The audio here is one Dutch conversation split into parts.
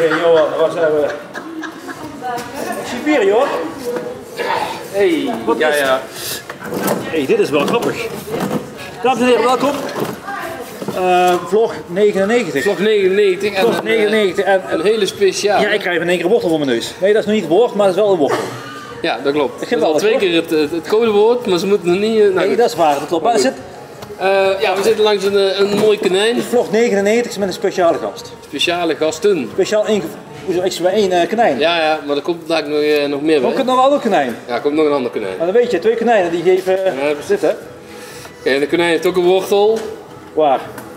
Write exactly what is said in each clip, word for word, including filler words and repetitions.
Hey Johan, waar zijn we? Superior? Hey, wat ja is... ja. Hey, dit is wel grappig. Dames en heren, welkom. Uh, vlog negenennegentig. Vlog negenennegentig. Vlog en negenennegentig. En, een hele speciale. Ja, ik krijg in één keer een wortel voor mijn neus. Nee, dat is nog niet het woord, maar dat is wel een wortel. Ja, dat klopt. Ik heb wel al twee keer het, het, het codewoord, maar ze moeten nog niet... Uh, nou, nee, goed. dat is waar, dat klopt. Maar zit... uh, ja, we zitten langs een, een mooi konijn. Vlog negenennegentig is met een speciale gast. Speciale gasten. Speciaal één, extra één uh, konijn. Ja, ja, maar er komt daar nog, uh, nog meer bij. Er komt nog een ander konijn. Ja, er komt nog een ander konijn. Maar dan weet je, twee konijnen die geven... Uh, ja, zitten. Oké, okay, de konijn heeft ook een wortel. Waar?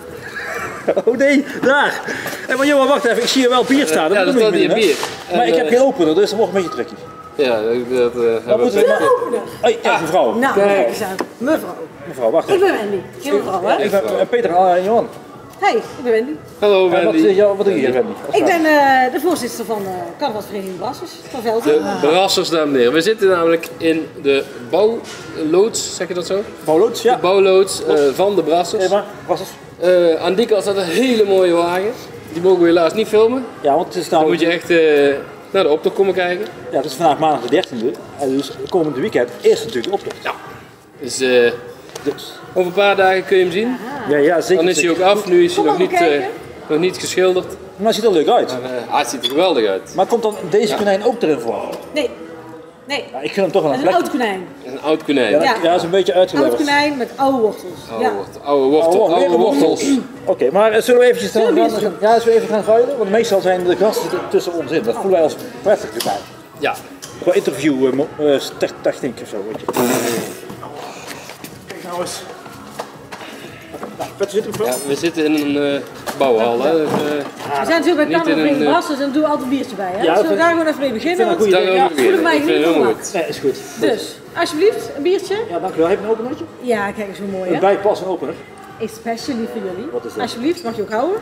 Oh nee, daar! Hey, maar Johan, wacht even, ik zie hier wel bier staan. Ja, dat staat hier bier. Maar en, ik uh, heb geen opener, dus dat wordt een beetje tricky. Ja, dat uh, hebben we. Maar... Hoi, kijk, mevrouw. Nou, kijk eens aan. Mevrouw. Mevrouw, wacht even. Ik ben Wendy. Geen mevrouw, hè? Ik ben uh, Peter en uh, Johan. Hey, ik ben Wendy. Hallo Wendy. Uh, wat, uh, wat doe je hier, Wendy? Ik ben uh, de voorzitter van de carnavalsvereniging Brassers van Velten. De Brassers, dames en heren. We zitten namelijk in de bouwloods, zeg je dat zo? Bouwloods, ja. De bouwloods uh, van de Brassers. Hey, maar, Brassers. Uh, aan die kant staat een hele mooie wagen. Die mogen we helaas niet filmen. Ja, want het is nou... Dan moet je echt uh, naar de optocht komen kijken. Ja, het is vandaag maandag de dertiende. En dus komende weekend is natuurlijk de optocht. Ja. Dus, uh, dus over een paar dagen kun je hem zien. Ja, ja, zeker. Dan is hij ook af. Nu is hij nog niet, uh, nog niet geschilderd. Maar het ziet er leuk uit. Maar, uh, ah, het ziet er geweldig uit. Maar komt dan deze ja. konijn ook erin voor? Nee. Nee. Ja, ik vind hem toch wel een plek. Een oud konijn. Een oud konijn. Ja, dat, ja. dat is een beetje uitgelegd. Oud konijn met oude wortels. Oude, ja. wortel, oude, wortel, oude, oude wortels. Oké, okay, maar zullen we eventjes gaan, gaan, gaan, ja, zullen we even gaan ruilen? Want meestal zijn de gasten tussen ons in. Dat voelen wij als prettig erbij. Ja. Gewoon interview uh, uh, techniek of zo, weet je. Kijk nou eens. Nou, Petter zit hem voor. Ja, we zitten in een uh, bouwhal. Hè. Dus, uh, we zijn natuurlijk bij carnavalsvereniging Brassers en doen we altijd een biertje bij. Hè? Ja, Zullen we daar gewoon even mee beginnen? Want daar ja, voel ik mij niet goed. Nee, is goed. Dus, alsjeblieft, een biertje. Ja, dankjewel. Heb je een openertje? Ja, kijk eens hoe mooi hè. Een bijpas en opener. Especially voor jullie. Wat is dat? Alsjeblieft, mag je ook houden.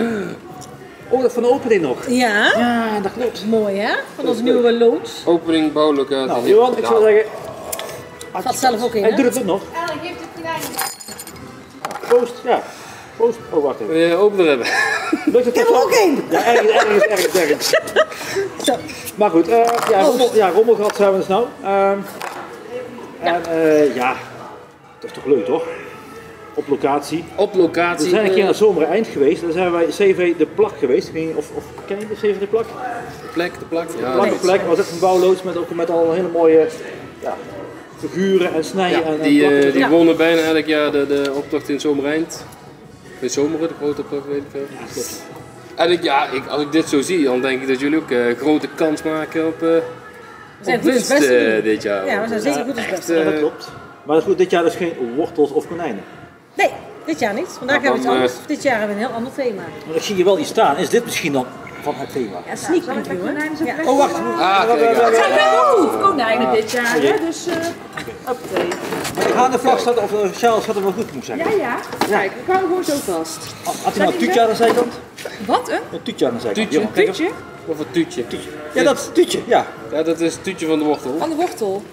Oh, dat van de opening nog. Ja. Ja, dat klopt. Mooi hè, van onze nieuwe loods. Opening, bouwlocatie. Nou, Johan, ik zou zeggen... Valt zelf ook in, Hij hè? doet het ook nog. Elke geeft het konijn. Proost, ja. Proost. Oh, wacht even. Wil je opener hebben? Lukt het ik heb er ook één. Ja, ergens, ergens, ergens, ergens. Zo. Maar goed, uh, ja, rommel, ja, rommelgat zijn we dus nou. Um, en uh, ja, dat is toch leuk toch? Op locatie. Op locatie. We zijn een keer naar Zomeren Eind geweest. Daar zijn wij C V de Plak geweest. Ik weet niet of, of ken je de C V de Plak? De plek, de plak. Ja, de plak, de plek. Was echt een bouwloods met, ook met al hele mooie ja, figuren en snijden. Ja, en, die en uh, die ja. wonnen bijna elk jaar de, de optocht in Zomereind. In Zomeren, de grote optocht, weet ik veel. Ja, en ik, ja, ik, als ik dit zo zie, dan denk ik dat jullie ook uh, grote kans maken op, uh, op winst uh, dit jaar. Ja, we zijn zeker goed als beste. Ja, dat klopt. Maar goed, dit jaar dus geen wortels of konijnen. Nee, dit jaar niet. Vandaag nou, hebben we iets dan, anders. Dit jaar hebben we een heel ander thema. Maar ik zie je wel iets staan. Is dit misschien dan van het thema? Ja, sneak preview, hè? Ja. Oh, wacht. Ah, kijk, ja. Het zijn wel konijnen dit jaar, hè? Dus uh, oké. Maar de haanenvlag staat, of de sjaal staat er wel goed, moet ik zeggen. Ja, ja. Kijk, ik hou hem gewoon zo vast. Had hij nou een tuutje aan de zijkant? Wat, een? Een tuutje aan de zijkant. Tuutje? Jongen, kijk eens. Tuutje? Of een tuutje. Ja, dat is het tuutje, ja. Ja, dat is het tuutje van de wortel. Van de wortel.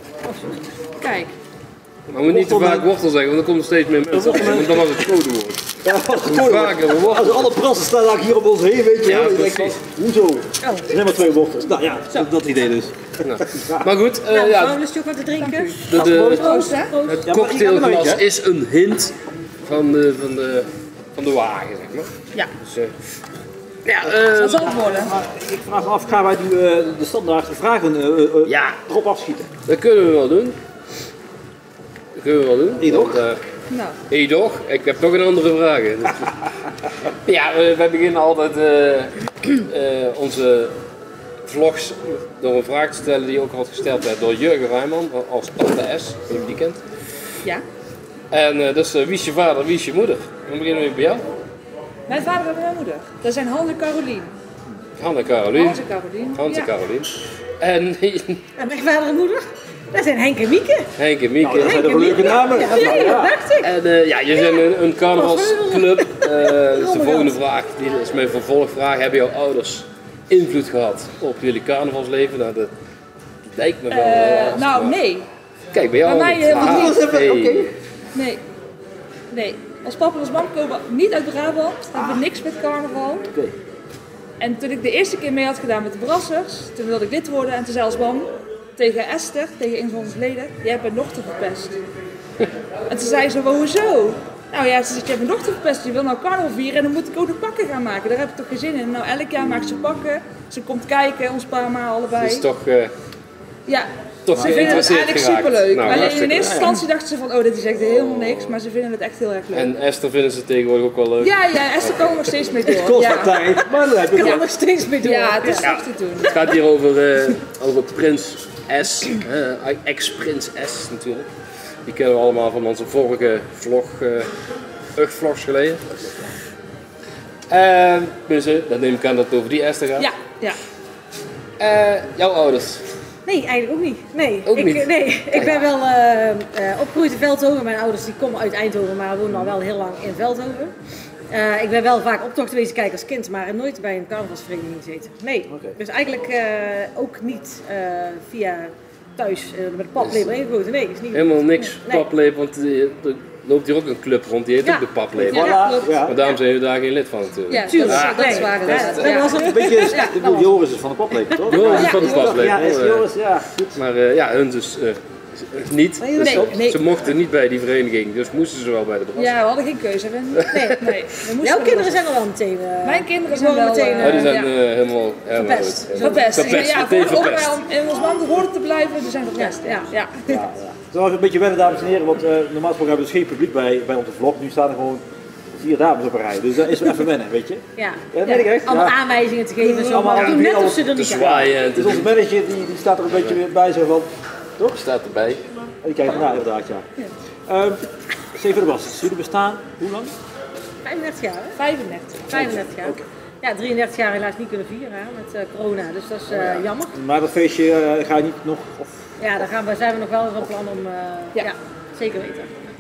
Kijk. Maar we moeten niet te vaak wortel zeggen, want dan komt er steeds meer mensen. Want dan was het codewoord. Ja, dat was Hoe vaker we wortel. Als alle prassen staan eigenlijk hier om ons heen, weet je Ja, wel. precies. Hoezo? Er zijn maar twee wortels. Nou ja, dat, dat idee dus. Nou. Maar goed, uh, Nou, ja, mevrouw, lust je ook wat te drinken? de, de, Proost, hè? het Ja, maar cocktailglas ik heb een is een hint van de, van de, van de wagen, zeg maar. Ja. Dus, uh, ja, uh, Dat zal het worden. Maar ik vraag me af, gaan wij nu uh, de standaard vragen uh, uh, ja, erop afschieten? dat kunnen we wel doen. Dat kunnen we wel doen. Hey, toch? Want, uh, Nou. hey, toch? Ik heb toch een andere vraag. Dus, ja, we, wij beginnen altijd uh, uh, onze vlogs door een vraag te stellen die ook al gesteld werd door Jurgen Rijman als Tante S, wie je die kent. Ja. En uh, dus uh, wie is je vader, wie is je moeder? Dan beginnen we bij jou. Mijn vader en mijn moeder. Dat zijn Hans en Carolien. Hans en Carolien. Hans en Carolien. Hans en Ja. Carolien. En En mijn vader en moeder? Dat zijn Henk en Mieke. Henk en Mieke. Nou, dat zijn toch leuke namen? Ja, ja, dat dacht ik. En uh, ja, je bent een, een carnavalsclub. Uh, dus de volgende vraag, die is mijn vervolgvraag. Hebben jouw ouders invloed gehad op jullie carnavalsleven? Nou, dat lijkt me wel. Uh, uh, nou, nee. Kijk, bij jou. Bij mij niet. helemaal Ah, niet. hey. Oké. Nee. Nee. Als papa en als mam komen niet uit Brabant. Hebben we niks met carnaval. Okay. En toen ik de eerste keer mee had gedaan met de brassers, toen wilde ik lid worden. En toen zei als man tegen Esther, tegen een van onze leden, jij hebt mijn dochter verpest. En toen zei ze, hoezo? Nou ja, ze zegt, je hebt mijn dochter verpest, je wil nou carnaval vieren en dan moet ik ook de pakken gaan maken. Daar heb ik toch geen zin in. Nou, elk jaar maakt ze pakken, ze komt kijken, ons pa en ma allebei. Het is toch, uh, ja, toch ze vinden het eigenlijk superleuk. Nou, Alleen in eerste instantie dachten ze van, oh dit is echt helemaal niks, maar ze vinden het echt heel erg leuk. En Esther vinden ze tegenwoordig ook wel leuk. Ja, ja, Esther kan er nog steeds mee door. Het kost ja. wat tijd, maar dan heb je Ik kan het. nog steeds mee door. Ja, het is Ja. goed te doen. Het gaat hier over, uh, over Prins S, uh, ex-Prins S natuurlijk. Die kennen we allemaal van onze vorige vlog, uh, vlogs geleden. Uh, dus, uh, dan neem ik aan dat het over die Esther gaat. Ja, ja. Uh, jouw ouders? Nee, eigenlijk ook niet. Nee, Ook ik, niet? nee. ik ben wel uh, uh, opgegroeid in Veldhoven. Mijn ouders die komen uit Eindhoven, maar wonen al wel heel lang in Veldhoven. Uh, ik ben wel vaak optochten geweest kijken als kind, maar nooit bij een carnavalsvereniging gezeten. Nee, Okay. dus eigenlijk uh, ook niet uh, via thuis uh, met paplepel ingegoten. Nee, is niet Helemaal niks nee. paplepel, want uh, er loopt hier ook een club rond, die heet Ja. ook de paplepel. Ja. Voilà, ja. Maar daarom zijn we daar geen lid van natuurlijk. Ja, Tuurlijk, dat, ja, dat is nee. waar. Ja, inderdaad. dat Ja. was een Een beetje, Ja, ik bedoel, Joris is van de paplepel, toch? Joris is Ja. van de paplepel. Ja, is uh, Joris, ja, goed. Maar uh, ja, hun dus uh, niet. Nee, Dus nee, nee. Ze mochten niet bij die vereniging, dus moesten ze wel bij de bras. Ja, we hadden geen keuze. We, nee, nee. We moesten Jouw er kinderen wel. zijn er wel meteen. Uh, Mijn kinderen die zijn worden wel, meteen. uh, Oh, die zijn ja. uh, helemaal, helemaal Verpest. uit. Verpest. Verpest, Ja, meteen voor- verpest. om in ons land horen te blijven, die zijn verpest. Ja, ja. Ja, ja. Het is wel een beetje wennen, dames en heren, want uh, normaal gesproken hebben we dus geen publiek bij, bij onze vlog. Nu staan er gewoon vier dames op een rij, dus dat is wel even wennen, weet je. Ja. Ja, dat weet ik echt. Allemaal Ja. aanwijzingen te geven en zo. Allemaal Maar doe net of ze er Te niet zijn. zwaaien en Dus te onze manager die, die staat er een beetje weer bij zo van, toch? staat erbij. Die kijkt ernaar inderdaad, ja. Um, Steven de Bas, jullie bestaan hoe lang? vijfendertig jaar, hè? vijfendertig. vijfendertig jaar. Ja, drieëndertig jaar helaas niet kunnen vieren hè, met uh, corona, dus dat is uh, jammer. Maar dat feestje uh, ga je niet nog, of Ja, daar gaan we, zijn we nog wel van plan om, uh, ja. Ja. zeker weten.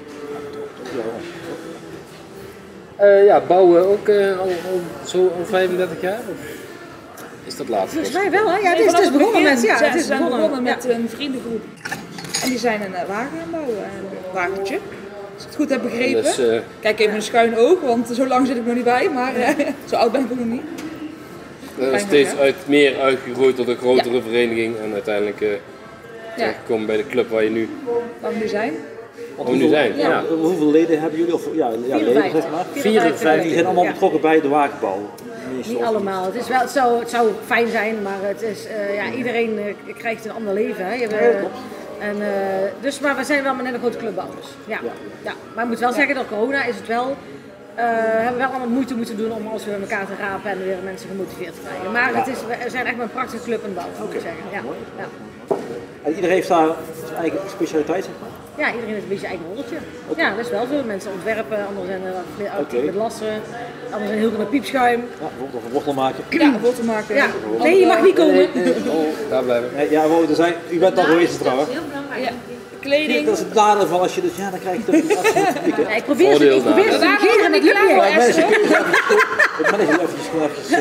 Uh, ja, bouwen ook uh, al, al zo al vijfendertig jaar? Of is dat later? Volgens mij wel, hè? Ja, het Nee, is, het is vanaf begonnen begin met, ja, zijn- het is zijn begonnen, begonnen met ja. een vriendengroep. En die zijn een uh, wagen gaan bouwen, een wagentje. Als ik het goed heb begrepen. Dus, uh, Kijk even een schuin oog, want zo lang zit ik nog niet bij, maar uh, zo oud ben ik ook nog niet. uh, steeds uit, meer uitgegroeid tot een grotere vereniging en uiteindelijk uh, Ja, terechtgekomen bij de club waar je nu, waar we nu zijn. Want waar we nu zijn. Ja. Ja. hoeveel leden hebben jullie? Of, ja, ja leden zeg maar. vierenvijftig. Die zijn allemaal ja. betrokken bij de wagenbouw. Meestal. Niet allemaal. Het, is wel, het, zou, het zou fijn zijn, maar het is, uh, ja, iedereen uh, krijgt een ander leven. Hè. Je, Ja, dat klopt. en, uh, dus, maar we zijn wel maar net een grote clubbouwers. Ja. Ja. Ja. Maar ik moet wel zeggen, door corona is het wel, uh, hebben we wel allemaal moeite moeten doen om als we elkaar te rapen en weer mensen gemotiveerd te krijgen. Maar Ja. het is, we zijn echt een prachtige club aan het bouwen, moet ik zeggen. Ja. mooi. Ja. En iedereen heeft daar zijn eigen specialiteit, zeg maar. Ja, iedereen heeft een beetje zijn eigen rolletje. Ja, dat is wel zo. Mensen ontwerpen, anderen zijn er Oké. met lassen, anderen zijn heel goed met piepschuim. Ja, bijvoorbeeld een wortel maken. Ja, een foto maken. Ja. Nee, je mag niet komen. Oh, daar blijven. Nee, ja, wow, er zijn, u bent al geweest trouwens. Ja. Kleding. Dat is het nadeel van als je dus, ja, dan krijg je toch niet als je het publiek hebt. Ja, ik probeer ze, ik probeer ze te negeren, maar het lukt niet. Ja, hè. Mensen kunnen het even, het manager eventjes, gewoon eventjes.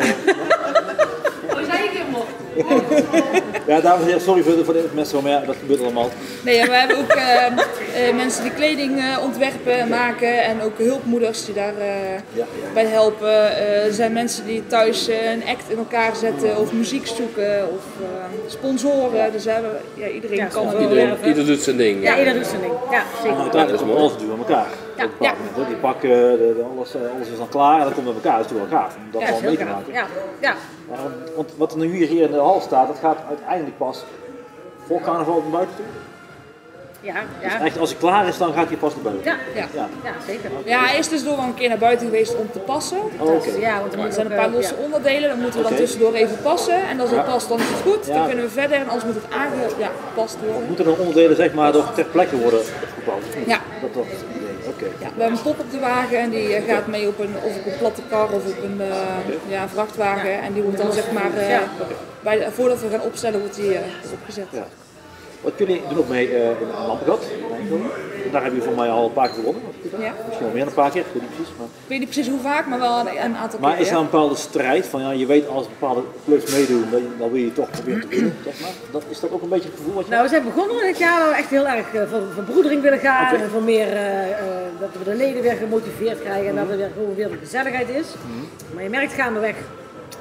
eh, Ja, dames en heren, sorry voor de, voor de mensen, maar ja, dat gebeurt allemaal. Nee, en we hebben ook eh, eh, mensen die kleding eh, ontwerpen en maken en ook hulpmoeders die daarbij Ja. bij helpen. Eh, er zijn mensen die thuis eh, een act in elkaar zetten of muziek zoeken of eh, sponsoren. Dus we hebben, ja, iedereen Ja, kan het sponsoren. wel. Ieder, ieder doet zijn ding. Ja, ieder doet zijn ding. Ja, En zeker. uiteindelijk dat is komt mooi. alles natuurlijk aan elkaar. Ja. Op een bepaald moment, hoor. Die pakken, de, de, alles, eh, alles is dan klaar en dan komt het bij elkaar. Dat is natuurlijk wel gaaf om dat Ja, dat allemaal is mee heel te gaaf. maken. Ja, ja. Maar, want wat er nu hier, hier in de hal staat, dat gaat uiteindelijk pas voor carnaval naar buiten toe. Ja, Dus ja. echt, als hij klaar is, dan gaat hij pas naar buiten. Ja, Ja. Ja. ja, zeker. Ja, hij is dus door wel een keer naar buiten geweest om te passen. Oh, oké. Dus, ja, want er Er moet zijn ook, een paar eh, losse ja. onderdelen, dan moeten we dan Oké. tussendoor even passen. En als het Ja. past, dan is het goed. Ja. Dan kunnen we verder en anders moet het aangepast worden. Moeten er onderdelen zeg maar door ter plekke worden opgebouwd? of niet? Ja. Dat, dat is het idee. Oké. Ja, we hebben een pop op de wagen en die eh, gaat mee op een, of op een platte kar of op een eh, ja, een vrachtwagen. En die wordt dan zeg maar, eh, Ja. bij de, voordat we gaan opstellen, wordt die eh, opgezet. Ja. Wat jullie doen ook mee uh, in Lampengat. Daar hebben jullie voor mij al een paar keer gewonnen. als ik het heb. Ja. Misschien wel meer dan een paar keer, ik weet niet precies. Maar, Ik weet niet precies hoe vaak, maar wel een, een aantal maar keer. is ja. daar een bepaalde strijd van, ja, je weet als bepaalde clubs meedoen, dan, dan wil je toch proberen te winnen, zeg maar. Dat, is dat ook een beetje het gevoel wat je Nou, we zijn begonnen dit jaar dat we echt heel erg uh, voor verbroedering willen gaan. Oké. En voor meer, uh, uh, dat we de leden weer gemotiveerd krijgen en dat er weer gewoon weer de gezelligheid is. Maar je merkt gaandeweg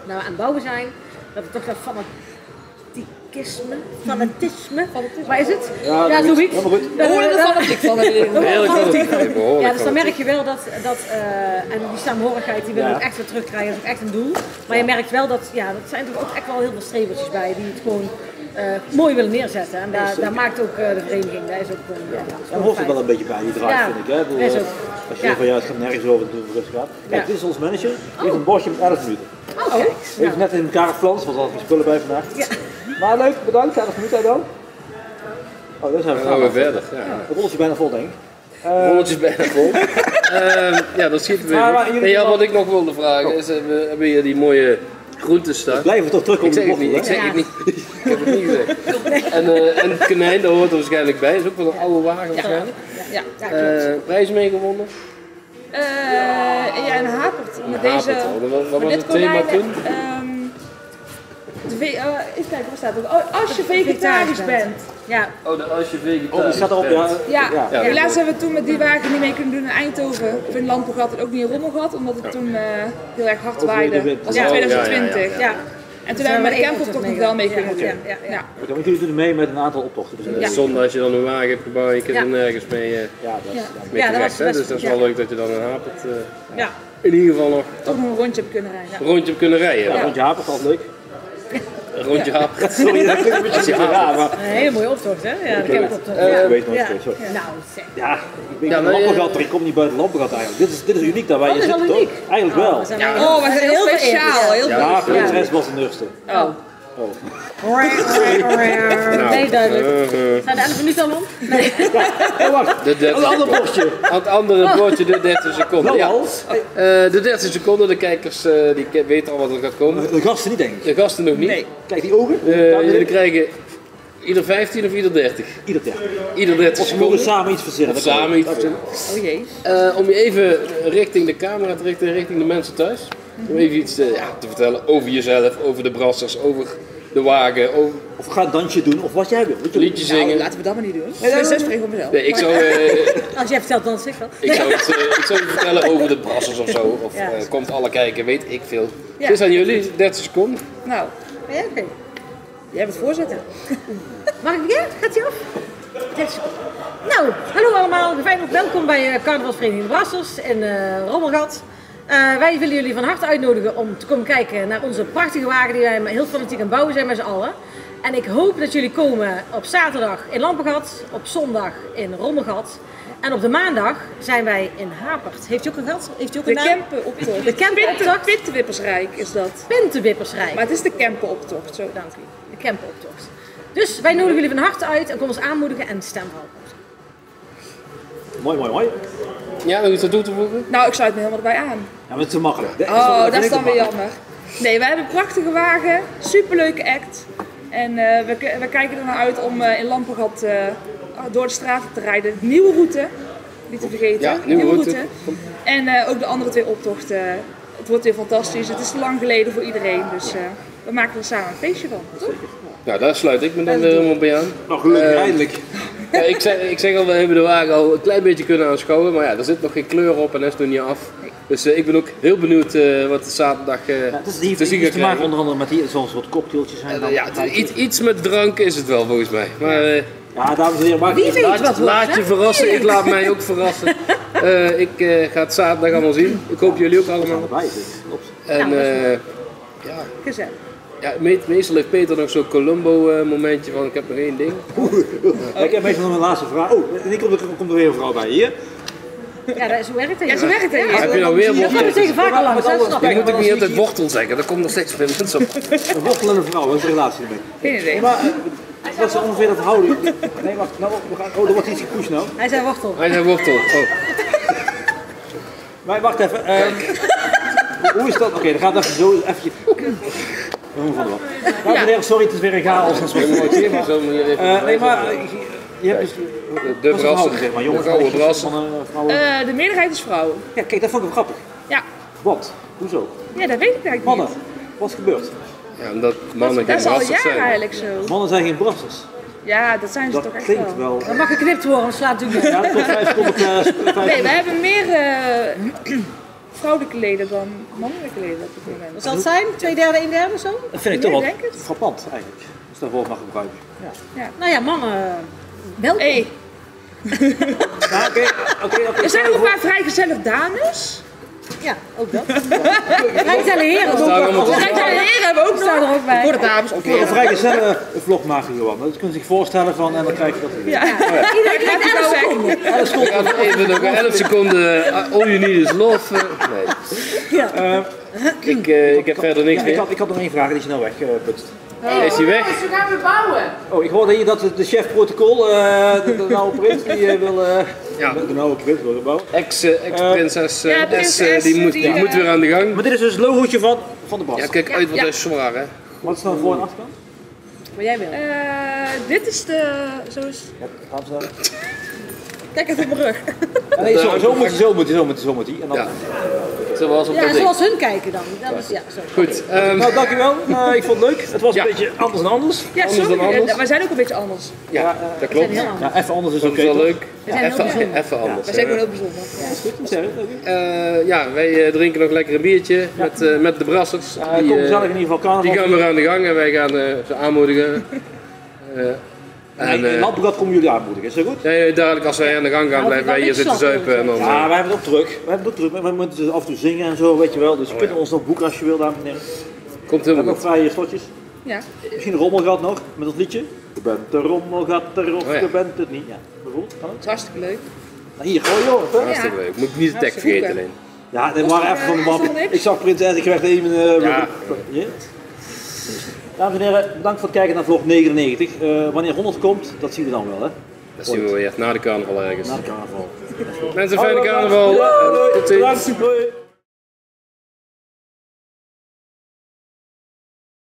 nou, aan het bouwen zijn, dat we toch dat fanatisme, fanatisme, waar is het? Ja, Ja, dat is zoiets. goed. Helemaal goed. Dat- Hoor dat fanatiek van de Heerlijk fanatiek. fanatiek. Behoorlijk Ja, dus dan fanatiek. merk je wel dat, dat uh, en die saamhorigheid die willen we Ja. ook echt weer terugkrijgen, dat is ook echt een doel. Maar je merkt wel dat, ja, dat zijn er ook echt wel heel veel strebertjes bij die het gewoon uh, mooi willen neerzetten. En daar, daar maakt ook uh, de vereniging, daar is ook gewoon, ja, dat is Daar gewoon hoort er fijn. wel een beetje bij, die draai Ja, vind ik. Hè? Ik bedoel, is eh, ook. als je Ja. van ja, het gaat nergens over het rust gaat. Kijk, Ja. dit is ons manager. Die heeft een bordje met elf minuten. Oh, kijk. Heeft net in elkaar geflanst, want er hadden geen spullen bij vandaag. Ja. Maar leuk, bedankt. elf minuten dan. Oh, daar zijn we. Dan gaan we verder. Ja. Het rolletje bijna vol, denk ik. Uh, Rolletjes bijna vol. Ehm, ja, dat schiet weer. Maar- maar jullie- En ja, wat ik nog wilde vragen is, eh, we hebben hier die mooie groentes staan. blijven we toch terug op Ik de zeg het bocht, niet, ik hè? zeg het niet. Ik heb het niet gezegd. En, uh, en het konijn, daar hoort er waarschijnlijk bij. Dat is ook wel een oude wagen waarschijnlijk. Ja, ja, klopt. Uh, prijs meegewonnen? Uh, ja, en hapert. Met Hapert deze, al. Wat- wat met was dit het thema konijn, toen? ehm, de ve- uh, even kijken, waar staat het? Oh, als je vegetarisch bent. Ja, Oh, de als je vegetarisch Oh, die staat erop, bent. ja. Ja, Ja. helaas hebben we toen met die wagen niet mee kunnen doen in Eindhoven. Of in Landbouwgat en ook niet in Rommelgat, omdat het toen uh, heel erg hard Overleden waaide. wind. Dat was in Ja. twintig Ja, ja, twintig. ja. En toen hebben we met de camper toch nog wel mee kunnen doen. Ja, ja, ja. Ja. Oké, want jullie doen mee met een aantal optochten. Dus, Het eh, is zonde als je dan een wagen hebt gebouwd en je kunt Ja. er nergens mee, uh, ja, dat is, Ja. mee Ja, dat terecht. was Hè? best- Dus dat is ja. wel leuk dat je dan een hapert uh, Ja. in ieder geval nog Toch nog een rondje heb kunnen rijden. een rondje hebt kunnen rijden. ja. Rondje hapert, altijd leuk. Een rondje hapert. Sorry, dat klinkt een beetje Als je raar, maar... Een hele mooie optocht, hè? Ja, de campoptocht. Eh, Ja. Ik weet nooit, Ja. oké, sorry. Nou, zeg. Ja, ik ben Ja, in maar, de eh, Lampengat, ik kom niet buiten Lampengat eigenlijk. Dit is, dit is uniek dat wij Oh, hier dat is zitten, wel toch? uniek. Eigenlijk wel. we zijn Ja, wel- Oh, we zijn heel vereerd, speciaal. Heel Ja, ja, dat voor is de ja. rest was het nurste. Oh. Oh. Nee, duidelijk. Uh, uh, Zijn de elf minuten al om? Nee. Oh, wacht. de Een dertig ander bordje. Aan het andere bordje de dertig seconden. Nou Ja. al. Uh, de dertig seconden, de kijkers uh, die ke- weten al wat er gaat komen. De gasten niet, denk ik. De gasten nog niet. Nee. Kijk, die ogen. Uh, Daar jullie ik. krijgen ieder vijftien of ieder dertig? Ieder ter. Ieder dertig Of we mogen seconden. samen iets verzinnen. Of dat kan samen ook. iets verzinnen. Oh jee. Uh, om je even richting de camera te richten, richting de mensen thuis. Om even iets te, ja, te vertellen over jezelf, over de brassers, over de wagen, over Of ga een dansje doen, of wat jij wil. Weet je? liedjes Nou, zingen. laten we dat maar niet doen. Ik ben spreken op mezelf. Nee, ik zou, uh, Als jij vertelt, dan zeg ik wel. ik zou, het, uh, ik zou je vertellen over de brassers of zo. Of Ja. uh, komt alle kijken, weet ik veel. Ja. Dit zijn jullie, dertig seconden. Nou, Ja, oké. jij bent voorzitter. Mag ik beginnen? Gaat ie af? dertig seconden. Nou, hallo allemaal. Fijn ook welkom bij uh, Carnavalsvereniging Brassers in uh, Rommelgat. Uh, wij willen jullie van harte uitnodigen om te komen kijken naar onze prachtige wagen die wij heel fanatiek aan het bouwen zijn met z'n allen. En ik hoop dat jullie komen op zaterdag in Lampengat, op zondag in Rommelgat. En op de maandag zijn wij in Hapert. Heeft u ook een gat? Heeft u ook De een naam? camperoptocht. De camperoptocht. Pintenwippersrijk is dat. Pintenwippersrijk. Maar het is de camperoptocht, zo. Dank u. De camperoptocht. Dus wij nodigen jullie van harte uit en kom ons aanmoedigen en stem vooral. Mooi, mooi, mooi. Ja, nog iets aan toe te voegen? Nou, ik sluit me helemaal erbij aan. Ja, maar het is te makkelijk. Dat Oh, vind dat is ik dan te weer makkelijk. jammer. Nee, wij hebben een prachtige wagen, superleuke act. En uh, we, we kijken er naar uit om uh, in Lampengat uh, door de straten te rijden. Nieuwe route, niet te vergeten. Ja, nieuwe route. En uh, ook de andere twee optochten. Het wordt weer fantastisch. Het is te lang geleden voor iedereen, dus uh, we maken er samen een feestje van. Toch? Nou, daar sluit ik me dan weer helemaal bij aan. Nou, gelukkig, Eh, eindelijk. Ja, ik, zeg, ik zeg al, we hebben de wagen al een klein beetje kunnen aanschouwen, maar ja, er zit nog geen kleur op en dat is nog niet af. Dus uh, ik ben ook heel benieuwd uh, wat de zaterdag uh, Ja, het is die, te zien iets gaat te maken krijgen. onder andere met die, zoals wat cocktailtjes zijn. Uh, dan. ja, het- iets, iets met drank is het wel volgens mij. Maar uh, Ja, dames en heren, maak Wie even- weet laat, wat wordt, laat hè? je verrassen, ik laat mij ook verrassen. Uh, ik uh, ga het zaterdag allemaal zien. Ik hoop jullie ook allemaal. erbij zitten. Klopt. En Nou, dat is uh, ja, Gezellig. ja, me- meestal heeft Peter nog zo'n Columbo uh, momentje van ik heb nog één ding. Ja, ik heb meestal nog een laatste vraag. Oh, en die komt er, komt er weer een vrouw bij. Hier. Ja, dat is, hoe werkt dat? Ja, zo werkt het. Ja, Ja, Heb je nou weer dat hebben we wortel? tegen vaker langs, hè? Snap Je ik. moet ik niet altijd wortel zeggen, daar komt nog steeds veel mensen op. Een wortel en een vrouw, wat is de relatie ermee? Geen idee. Maar uh, wat is ongeveer dat houden? Nee, wacht. Nou, we gaan, oh, er wordt iets gepusht nou. Hij zei wortel. Hij zei wortel. Oh. Maar wacht even. Uh, hoe is dat? Oké, dan gaat even zo eventjes. We moeten van de wand. Dames en heren, sorry, het is weer een chaos. Dat is wat nooit hier, maar. Zo moet je even- Uh, nee, maar uh, je hebt dus. de wat is het houden, brassen, zeg maar, de jongens, gouden meisjes, brassen. mannen, vrouwen. Uh, de meerderheid is vrouwen. Ja, kijk, dat vond ik wel grappig. Ja. Want, hoezo? Ja, dat weet ik eigenlijk Mannen, niet. wat is gebeurd? Ja, omdat mannen Dat geen is al brassers jaren zijn. eigenlijk zo. Mannen zijn geen brassers. Ja, dat zijn ze Dat toch echt klinkt wel. wel. Dat mag geknipt worden, want het slaat natuurlijk niet. Ja, tot vijf seconden. Uh, vijf Nee, we hebben meer, uh, vrouwelijke leden dan mannelijke leden op dit moment. Wat zal het zijn? Twee derde, een derde of zo? Dat vind ik Ja, toch ik wel denk het. frappant eigenlijk. Als dat woord mag gebruiken. Ja. Ja. Nou ja, mannen, welkom. Hey, Nou, oké, oké, oké. er zijn ook een paar vrijgezelle dames. Ja, ook dat. Vrijgezelle heren ook Staan allemaal nog. te Vrijgezelle heren hebben we ook Staan nog. er ook bij. Voor de dames. Ik wil een vrijgezelle vlog maken, Johan. Dat kunnen ze zich voorstellen van en dan krijg je dat weer. Ja. Iedereen krijgt elf seconden. Alles goed. Ik ga even nog elf seconden. uh, All you need is love. uh, nee. Ja. Ik, uh, ik heb verder niks Ja, ik, meer. had, ik had nog één vraag, die is nou weggeputst. Is hij weg? Ze gaan weer bouwen. Oh, ik hoorde hier dat de, de chef protocol, uh, de, de nauwe prins, die uh, wil... Uh, Ja. De, de nauwe prins wil bouwen. Ex, uh, Ex-prinses uh, Ja, prins S, uh, die, S, moet, die, die uh, moet weer aan de gang. Maar dit is dus het logootje van, van de bas. Ja, kijk uit, want Ja. hij is zwaar, hè. Wat is nou voor en achterkant? Wat jij wil. Eh, dit is de... Zo is... Ja, gaan we zo. Kijk even op mijn rug. Ja, nee, zo, zo moet je, zo moet je, zo moet je, zo moet je. En dan... Ja. Zoals op dat Ja, ding. zoals hun kijken dan. Dat is, ja, zo. Goed, um, Nou, dankjewel. Uh, ik vond het leuk. Het was Ja. een beetje anders dan anders. Ja, Anders sorry. dan anders. Eh, Wij zijn ook een beetje anders. ja, dat We zijn klopt. heel anders. Ja, even anders is Dat oké. is wel toch? leuk. zijn heel Even, bijzonder. even anders. Wij zijn hè. gewoon heel bijzonder. Ja, is goed. Ik zeg het. Oké. Eh, ja, wij eh, drinken nog lekker een biertje met, eh, met de brassers. Uh, Die, kom eh, gezellig in ieder geval carnaval. die gaan weer aan de gang en wij gaan eh, ze aanmoedigen. Eh, En en in eh, Landbrad komen jullie aanmoedigen, is dat goed? nee, dadelijk als wij aan de gang gaan, Nou, blijven wij dan hier niks zitten slappen, zuipen. En dan, Ja, eh, wij hebben het ook druk. We hebben het ook druk. We moeten dus af en toe zingen en zo, weet je wel. Dus je kunt ons nog boeken als je wil, dames en heren. We komt hebben helemaal nog goed. vrije slotjes. Ja. Misschien een rommelgat nog, met ons liedje. Je bent de rommelgat er of Oh ja. je bent het niet. Ja, bijvoorbeeld. Kan het? Dat is hartstikke leuk. Nou, hier, gooi joh. hè? Hartstikke leuk. Moet ik niet de tekst vergeten alleen. Ja, dit waren even van de Kost map. er niks? Ik zag Prinses, ik werd even... Uh, Ja. ja. Dames en heren, bedankt voor het kijken naar vlog negenennegentig. Uh, wanneer honderd komt, dat zien we dan wel, hè? Dat zien we weer na de carnaval ergens. Na de carnaval. Mensen, fijne carnaval. En tot ziens. Bedankt, super.